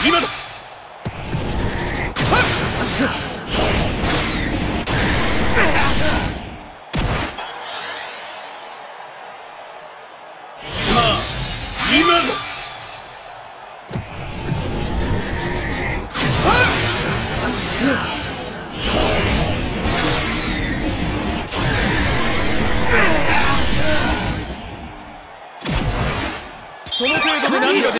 今だ。今だ。その程度で何が